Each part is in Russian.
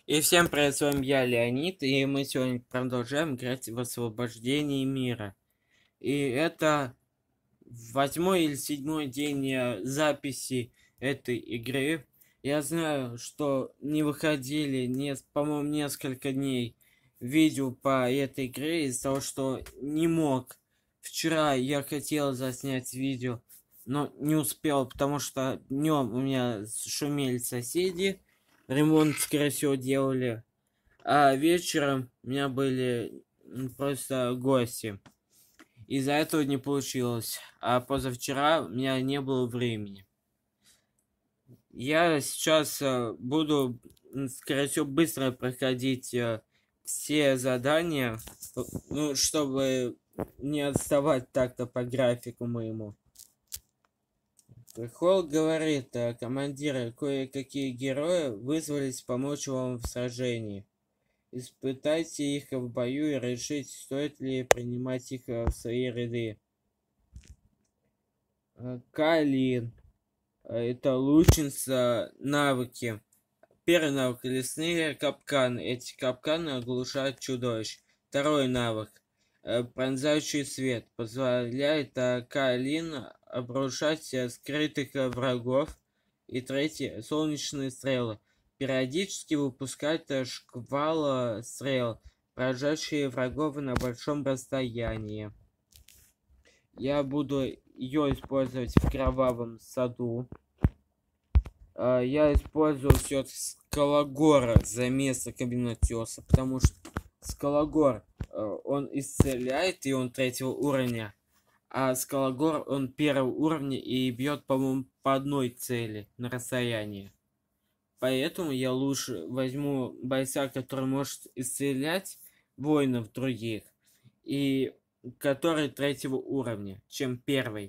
И всем привет, с вами я, Леонид, и мы сегодня продолжаем играть в освобождение мира. И это восьмой или седьмой день записи этой игры. Я знаю, что не выходили, по-моему, несколько дней видео по этой игре из-за того, что не мог. Вчера я хотел заснять видео, но не успел, потому что днем у меня шумели соседи, ремонт, скорее всего, делали. А вечером у меня были просто гости. Из-за этого не получилось. А позавчера у меня не было времени. Я сейчас буду, скорее всего, быстро проходить все задания, ну, чтобы не отставать так-то по графику моему. Холл говорит, командиры, кое-какие герои вызвались помочь вам в сражении. Испытайте их в бою и решить, стоит ли принимать их в свои ряды. Калин. Это лучница навыки. Первый навык — лесные капканы. Эти капканы оглушают чудовищ. Второй навык — пронзающий свет. Позволяет Калин обрушать скрытых врагов. И третий — солнечные стрелы. Периодически выпускает шквал стрел, поражающие врагов на большом расстоянии. Я буду ее использовать в кровавом саду. Я использую все Скалогора за место каменотеса, потому что Скалогор, он исцеляет, и он третьего уровня, а Скалогор, он первого уровня и бьет, по-моему, по одной цели на расстоянии. Поэтому я лучше возьму бойца, который может исцелять воинов других, и который третьего уровня, чем первый.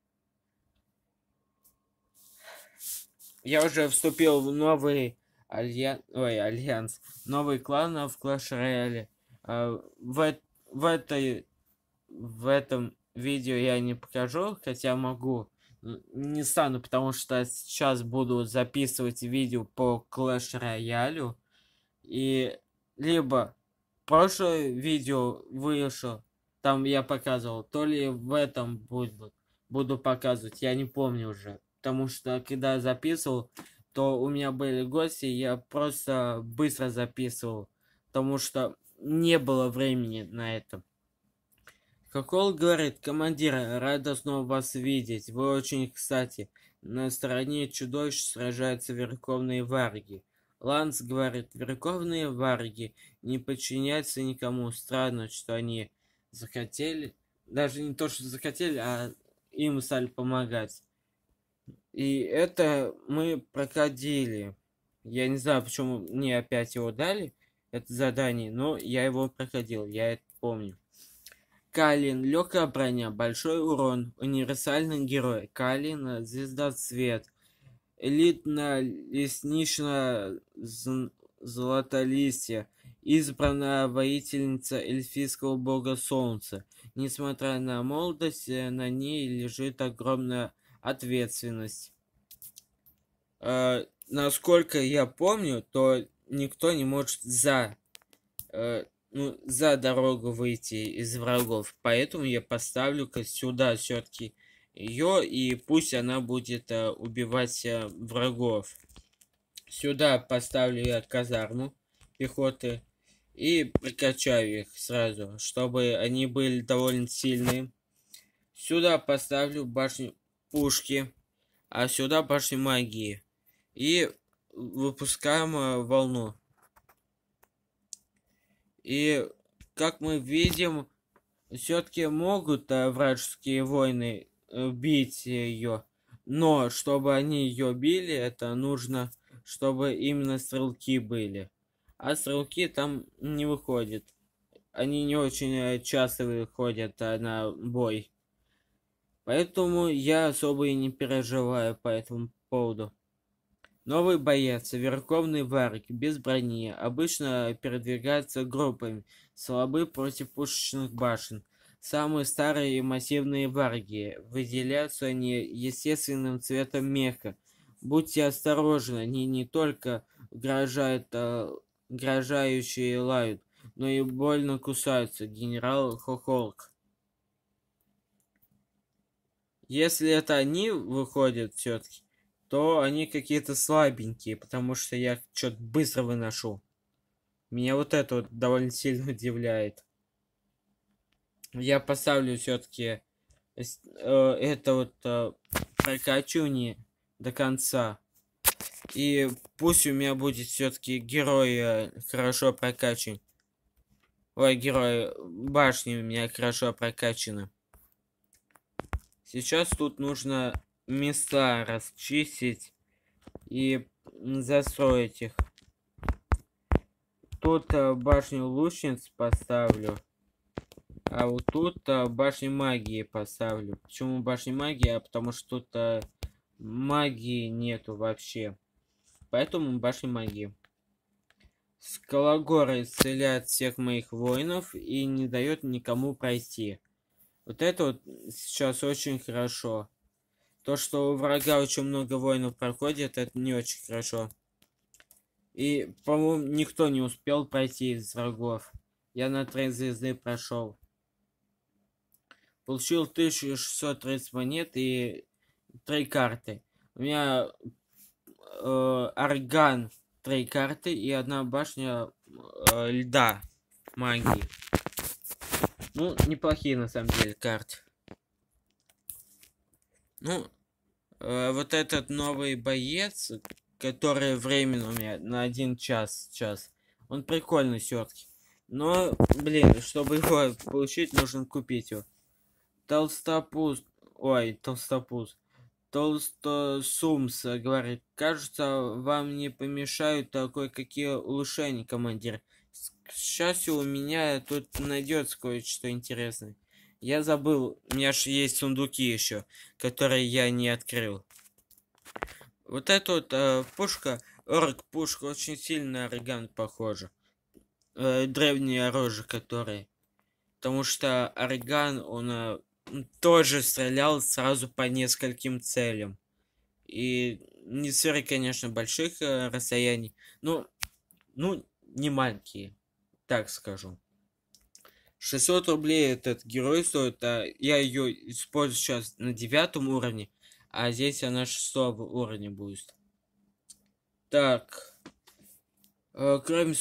Я уже вступил в новый альянс, новый клан в Clash Royale. В, в этом видео я не покажу, хотя могу. Не стану, потому что сейчас буду записывать видео по Clash Royale. И либо прошлое видео вышло, там я показывал, то ли в этом буду показывать, я не помню уже. Потому что когда записывал, то у меня были гости, я просто быстро записывал, потому что не было времени на это. Хохол говорит: командир, рада снова вас видеть. Вы очень кстати. На стороне чудовищ сражаются верховные варги. Ланс говорит: верховные варги не подчиняются никому. Странно, что они захотели, даже не то, что захотели, а им стали помогать. И это мы проходили. Я не знаю, почему мне опять его дали, это задание, но я его проходил, я это помню. Калин. Легкая броня. Большой урон. Универсальный герой. Калин. Звезда цвет. Элитно-леснично золотолистье. Избранная воительница эльфийского бога солнца. Несмотря на молодость, на ней лежит огромная ответственность. Насколько я помню, то никто не может за дорогу выйти из врагов. Поэтому я поставлю-ка сюда все-таки ее, и пусть она будет убивать врагов. Сюда поставлю я казарму пехоты и прокачаю их сразу, чтобы они были довольно сильные. Сюда поставлю башню пушки, а сюда башню магии. И выпускаем волну. И как мы видим, все-таки могут вражеские воины бить ее. Но чтобы они ее били, это нужно, чтобы именно стрелки были. А стрелки там не выходят. Они не очень часто выходят на бой. Поэтому я особо и не переживаю по этому поводу. Новый боец, верховный варг, без брони, обычно передвигается группами, слабы против пушечных башен. Самые старые и массивные варги, выделяются они естественным цветом меха. Будьте осторожны, они не только угрожают угрожающие лают, но и больно кусаются. Генерал Хохолк. Если это они выходят все-таки, то они какие-то слабенькие, потому что я что-то быстро выношу. Меня вот это вот довольно сильно удивляет. Я поставлю все-таки это вот прокачивание до конца. И пусть у меня будет все-таки герой хорошо прокачан. Ой, герой башни у меня хорошо прокачаны. Сейчас тут нужно места расчистить и застроить их. Тут башню лучниц поставлю. А вот тут башню магии поставлю. Почему башня магии? А потому что тут магии нету вообще. Поэтому башня магии. Скалогор исцеляет всех моих воинов и не дает никому пройти. Вот это вот сейчас очень хорошо. То, что у врага очень много воинов проходит, это не очень хорошо. И, по-моему, никто не успел пройти из врагов. Я на 3 звезды прошел. Получил 1630 монет и 3 карты. У меня орган 3 карты и 1 башня льда магии. Ну, неплохие на самом деле карты. Ну, вот этот новый боец, который временно у меня на 1 час сейчас, он прикольный все-таки. Но, блин, чтобы его получить, нужно купить его. Толстопуз, ой, толстопуз. Толстосумс говорит, кажется, вам не помешают кое-какие улучшения, командир. К счастью, у меня тут найдется кое-что интересное. Я забыл, у меня же есть сундуки еще, которые я не открыл. Вот эта вот пушка, орк-пушка, очень сильно на орган похожа. Древнее оружие, которое. Потому что орган, он тоже стрелял сразу по нескольким целям. И не сферы, конечно, больших расстояний. Ну, не маленькие, так скажу. 600 рублей этот герой стоит, а я ее использую сейчас на 9 уровне, а здесь она 6 уровня будет. Так, кроме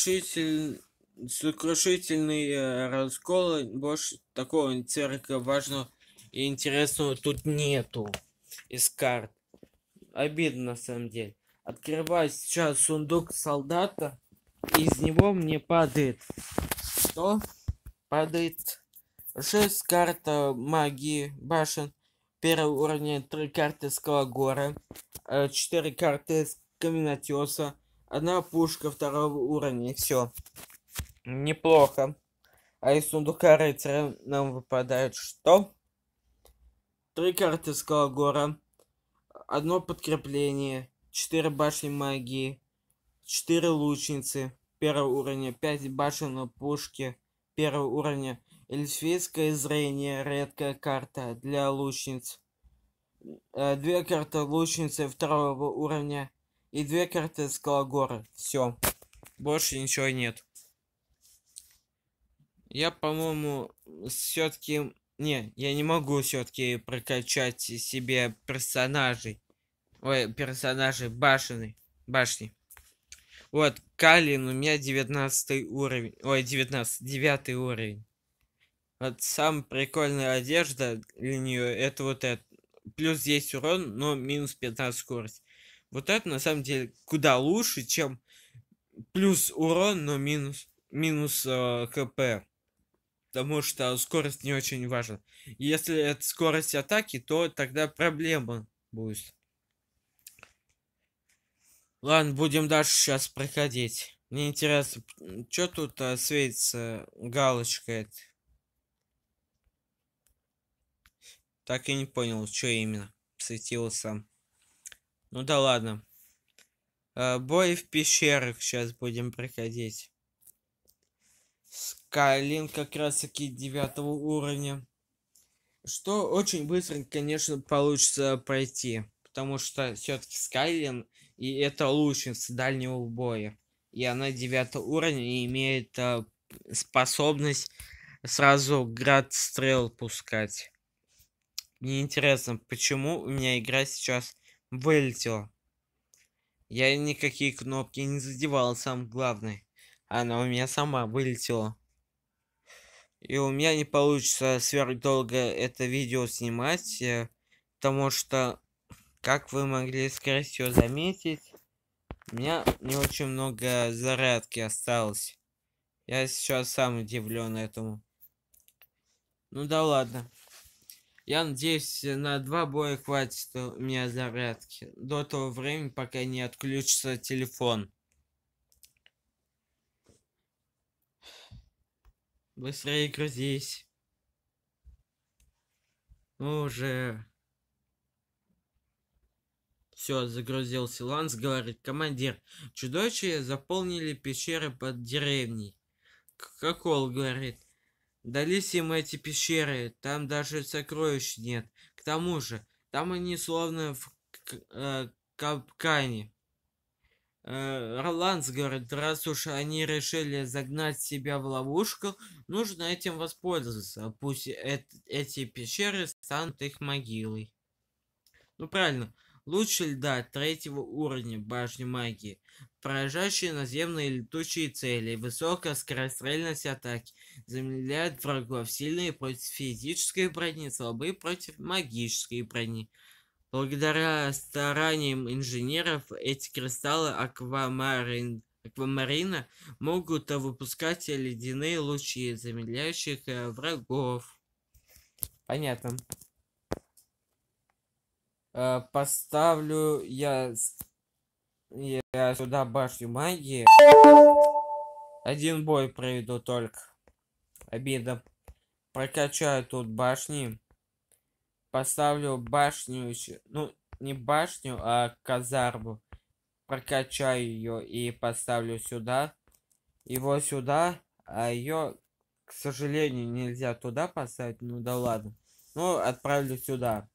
сокрушительный раскол, больше такого церква важного и интересного тут нету из карт. Обидно на самом деле. Открываю сейчас сундук солдата, и из него мне падает. Что? Падает 6 карт магии башен. Первого уровня 3 карты Скалогора, 4 карты Каменотеса, 1 пушка 2 уровня. Все. Неплохо. А из сундука рыцаря нам выпадает что? 3 карты Скалогора, 1 подкрепление, 4 башни магии, 4 лучницы 1 уровня, 5 башен на пушке 1 уровня, эльфийское зрение, редкая карта для лучниц, 2 карты лучницы 2 уровня и 2 карты Скалогора. Все. Больше ничего нет. Я, по-моему, все-таки... Не, я не могу все-таки прокачать себе персонажей. Ой, персонажей башни. Вот, Калин у меня 19 уровень. Ой, 9 уровень. Вот самая прикольная одежда для нее это вот это. Плюс есть урон, но минус 15 скорость. Вот это на самом деле куда лучше, чем плюс урон, но минус КП. Потому что скорость не очень важна. Если это скорость атаки, то тогда проблема будет. Ладно, будем дальше сейчас проходить. Мне интересно, что тут светится галочка эта? Так и не понял, что именно светилось сам. Ну да ладно. Бой в пещерах сейчас будем проходить. Скайлин как раз таки 9 уровня. Что очень быстро, конечно, получится пройти. Потому что все-таки Скайлин и это лучница дальнего боя. и она 9 уровня и имеет способность сразу град стрел пускать. Мне интересно, почему у меня игра сейчас вылетела. Я никакие кнопки не задевал, самое главное. Она у меня сама вылетела. И у меня не получится сверхдолго это видео снимать, потому что, как вы могли, скорее всего, заметить, у меня не очень много зарядки осталось. Я сейчас сам удивлен этому. Ну да ладно. Я надеюсь, на 2 боя хватит у меня зарядки. До того времени, пока не отключится телефон. Быстрее грузись. Ну уже. Все, загрузился. Ланс говорит: командир, чудовища заполнили пещеры под деревней. Какол говорит: дались им эти пещеры, там даже сокровищ нет. К тому же, там они словно в капкане. Роланс говорит: раз уж они решили загнать себя в ловушку, нужно этим воспользоваться. Пусть эти пещеры станут их могилой. Ну правильно. Луч льда 3-го уровня башни магии, поражающие наземные летучие цели, высокая скорострельность атаки, замедляет врагов, сильные против физической брони, слабые против магической брони. Благодаря стараниям инженеров эти кристаллы аквамарина могут выпускать ледяные лучи, замедляющих врагов. Понятно. Поставлю я сюда башню магии. Один бой проведу только. Обида. Прокачаю тут башни. Поставлю башню, ну не башню, а казарму. Прокачаю ее и поставлю сюда. Его сюда, а ее, к сожалению, нельзя туда поставить. Ну да ладно. Ну, отправлю сюда.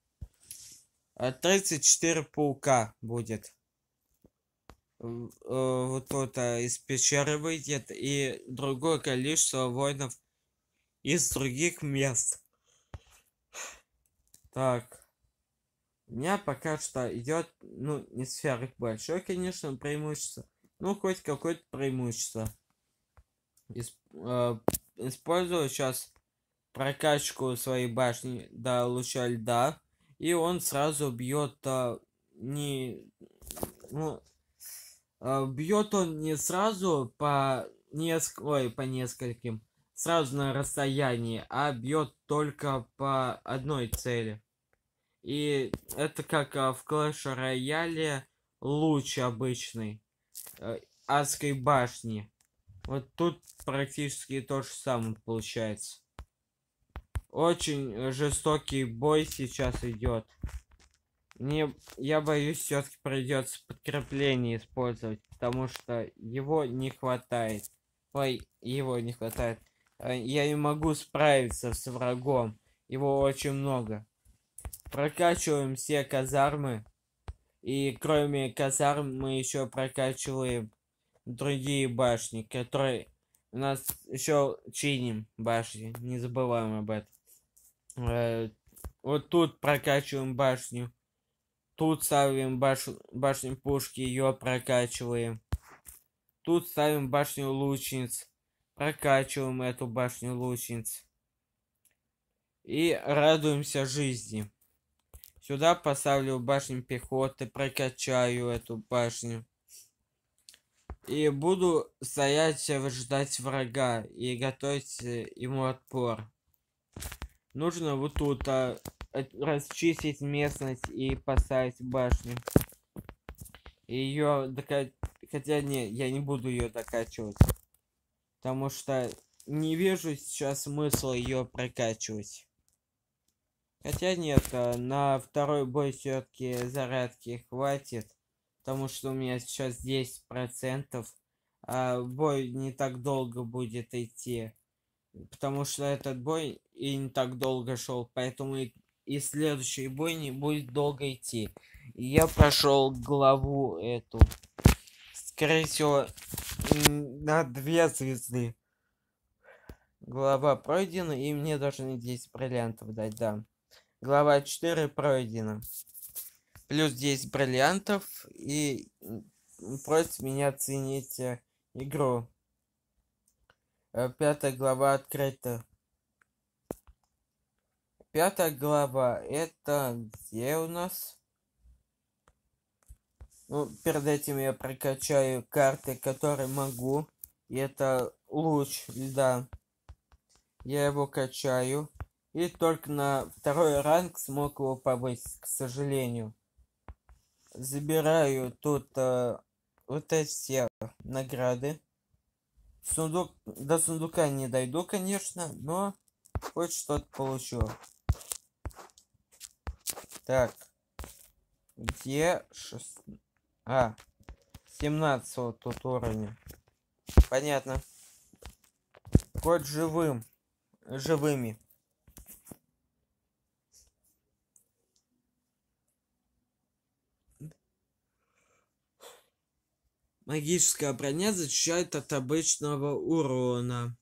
34 паука будет. Вот тут из пещеры выйдет, и другое количество воинов из других мест. Так. У меня пока что идет, ну, не сверхбольшое, конечно, преимущество. Ну, хоть какое-то преимущество. Использую сейчас прокачку своей башни до луча льда. И он сразу бьет бьет он не сразу по нескольким, сразу на расстоянии, а бьет только по одной цели. И это как в Clash Royale луч обычный адской башни. Вот тут практически то же самое получается. Очень жестокий бой сейчас идет. Я боюсь, все-таки придется подкрепление использовать, потому что его не хватает. Его не хватает. Я не могу справиться с врагом. Его очень много. Прокачиваем все казармы. И кроме казарм мы еще прокачиваем другие башни, которые у нас еще чиним башни. Не забываем об этом. Вот тут прокачиваем башню. Тут ставим башню пушки, ее прокачиваем. Тут ставим башню лучниц. Прокачиваем эту башню лучниц. И радуемся жизни. Сюда поставлю башню пехоты, прокачаю эту башню. И буду стоять, ждать врага и готовить ему отпор. Нужно вот тут расчистить местность и поставить башню. И ее докачать. Хотя не, я не буду ее докачивать. Потому что не вижу сейчас смысла ее прокачивать. Хотя нет, на второй бой все-таки зарядки хватит. Потому что у меня сейчас 10%. А бой не так долго будет идти. Потому что этот бой и не так долго шел, поэтому и следующий бой не будет долго идти. И я прошел главу эту. скорее всего, на 2 звезды. Глава пройдена, и мне должны 10 бриллиантов дать, да. Глава 4 пройдена. Плюс 10 бриллиантов, и просит меня оценить игру. 5 глава открыта. 5 глава, это где у нас? Ну, перед этим я прокачаю карты, которые могу. И это луч льда. Я его качаю. И только на 2-й ранг смог его повысить, к сожалению. Забираю тут вот эти все награды. До сундука не дойду, конечно, но хоть что-то получу. Так. Где 17 вот тут уровня. Понятно. Код живыми. Магическая броня защищает от обычного урона.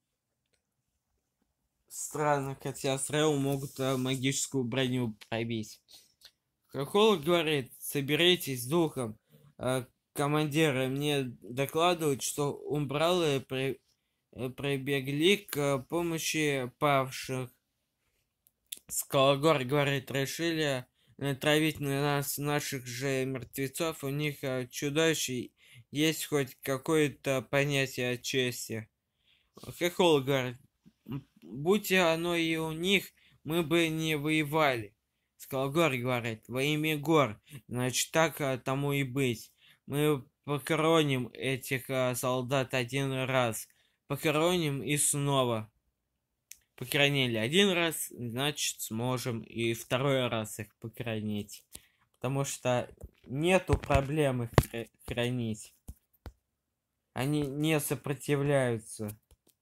Странно, хотя сразу могут магическую броню пробить. Хохол говорит, соберитесь с духом. Командиры мне докладывают, что умбралы прибегли к помощи павших. Скалагор говорит, решили натравить на нас наших же мертвецов. У них чудовище есть хоть какое-то понятие о чести. Хохол говорит, будь оно и у них, мы бы не воевали. Скалгор говорит, во имя гор, значит так тому и быть. Мы похороним этих солдат один раз. Похороним и снова. Похоронили один раз, значит сможем и 2-й раз их похоронить. Потому что нету проблем их хранить. Они не сопротивляются.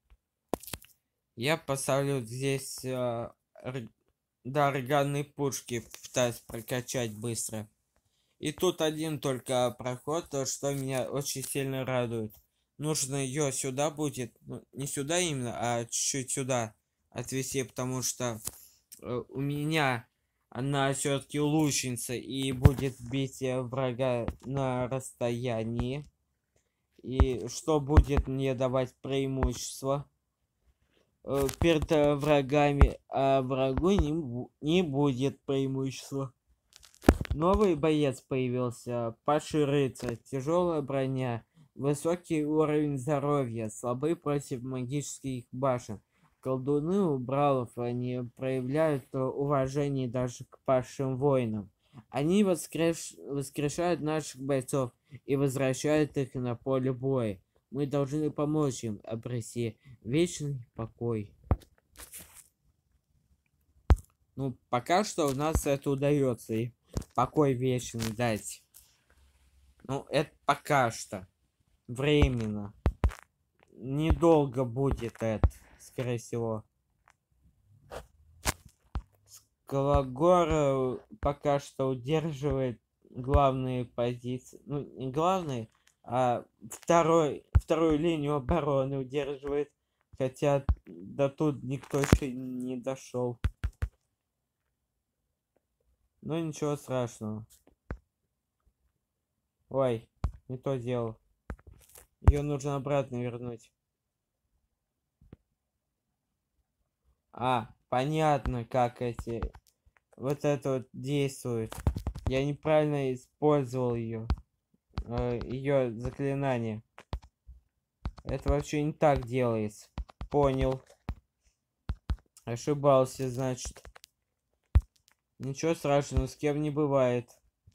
Я поставлю здесь органные пушки, пытаюсь прокачать быстро. И тут один только проход, что меня очень сильно радует. Нужно ее сюда будет, ну, не сюда именно, а чуть-чуть сюда отвести, потому что у меня она все-таки лучница и будет бить врага на расстоянии. И что будет мне давать преимущество перед врагами, а врагу не будет преимущества. Новый боец появился, падший рыцарь, тяжелая броня, высокий уровень здоровья, слабый против магических башен. Колдуны убралов, они проявляют уважение даже к падшим воинам. Они воскрешают наших бойцов и возвращают их на поле боя. Мы должны помочь им обрести вечный покой. Ну, пока что у нас это удается. И покой вечный дать. Ну, это пока что. Временно. Недолго будет это, скорее всего. Скалагор пока что удерживает главные позиции. Ну, не главные, а вторую линию обороны удерживает. Хотя до тут никто еще не дошел. Но ничего страшного. Ой, не то дело. Ее нужно обратно вернуть. Понятно, как вот это вот действует. Я неправильно использовал ее заклинание. Это вообще не так делается. Понял. Ошибался, значит. Ничего страшного, с кем не бывает.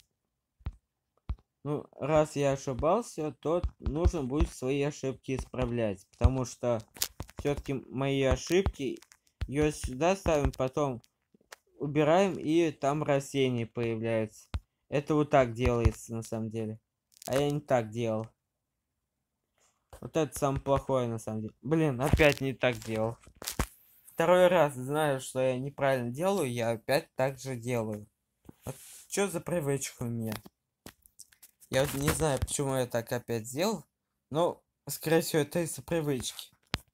Ну, раз я ошибался, то нужно будет свои ошибки исправлять. Потому что все-таки мои ошибки ее сюда ставим, потом убираем, и там растения появляются. Это вот так делается на самом деле. А я не так делал. Вот это самое плохое на самом деле. Блин, опять не так делал. 2-й раз знаю, что я неправильно делаю, я опять так же делаю. Вот что за привычка у меня? Я вот не знаю, почему я так опять сделал, но, скорее всего, это из-за привычки.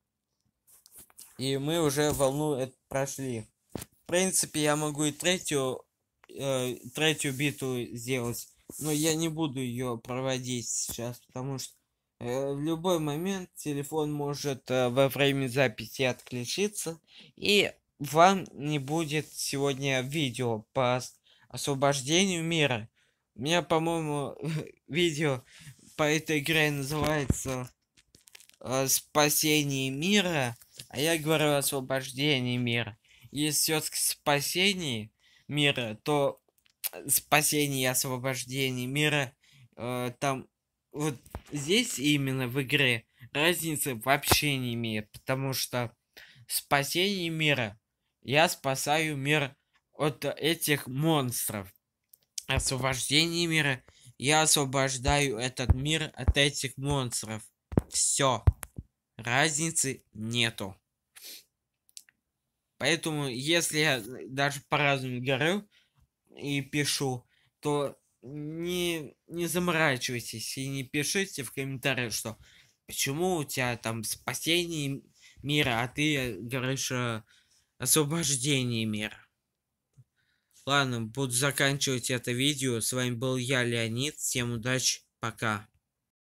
И мы уже волну эту прошли. В принципе, я могу и третью битву сделать, но я не буду ее проводить сейчас, потому что в любой момент телефон может во время записи отключиться, и вам не будет сегодня видео по освобождению мира. У меня, по-моему, видео по этой игре называется «Спасение мира», а я говорю «Освобождение мира». Если все-таки спасение мира, то спасение и освобождение мира там вот здесь именно в игре разницы вообще не имеет, потому что спасение мира, я спасаю мир от этих монстров. Освобождение мира, я освобождаю этот мир от этих монстров. Все, разницы нету. Поэтому, если я даже по-разному говорю и пишу, то не заморачивайтесь и не пишите в комментариях, что почему у тебя там спасение мира, а ты говоришь освобождение мира. Ладно, буду заканчивать это видео. С вами был я, Леонид. Всем удачи, пока.